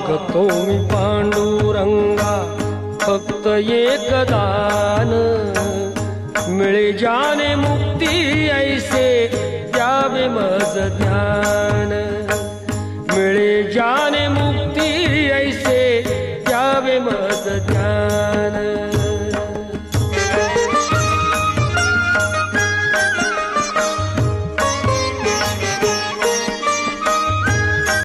मागतो मी पांडुरंगा फक्त एक दान, मिळे जाने मुक्ती ऐसे द्यावे मज ज्ञान, मिळे जाने मुक्ती ऐसे